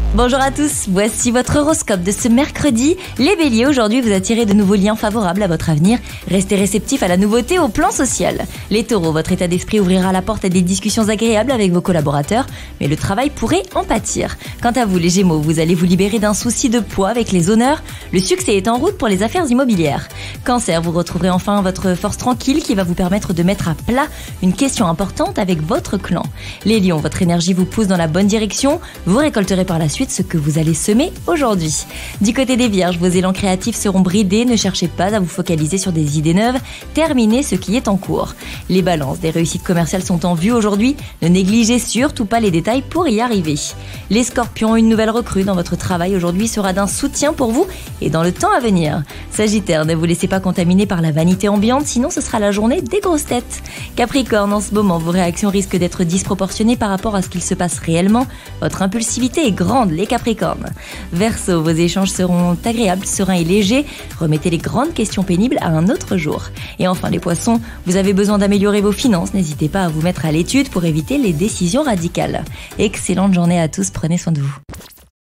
Bonjour à tous, voici votre horoscope de ce mercredi. Les béliers, aujourd'hui vous attirez de nouveaux liens favorables à votre avenir. Restez réceptifs à la nouveauté au plan social. Les taureaux, votre état d'esprit ouvrira la porte à des discussions agréables avec vos collaborateurs, mais le travail pourrait en pâtir. Quant à vous les gémeaux, vous allez vous libérer d'un souci de poids avec les honneurs. Le succès est en route pour les affaires immobilières. Cancer, vous retrouverez enfin votre force tranquille qui va vous permettre de mettre à plat une question importante avec votre clan. Les lions, votre énergie vous pousse dans la bonne direction. Vous récolterez par la suite ce que vous allez semer aujourd'hui. Du côté des vierges, vos élans créatifs seront bridés, ne cherchez pas à vous focaliser sur des idées neuves, terminez ce qui est en cours. Les balances, des réussites commerciales sont en vue aujourd'hui, ne négligez surtout pas les détails pour y arriver. Les scorpions, une nouvelle recrue dans votre travail aujourd'hui sera d'un soutien pour vous et dans le temps à venir. Sagittaire, ne vous laissez pas contaminer par la vanité ambiante, sinon ce sera la journée des grosses têtes. Capricorne, en ce moment, vos réactions risquent d'être disproportionnées par rapport à ce qu'il se passe réellement. Votre impulsivité est grande, les Capricornes. Verseau, vos échanges seront agréables, sereins et légers. Remettez les grandes questions pénibles à un autre jour. Et enfin les Poissons, vous avez besoin d'améliorer vos finances. N'hésitez pas à vous mettre à l'étude pour éviter les décisions radicales. Excellente journée à tous, prenez soin de vous.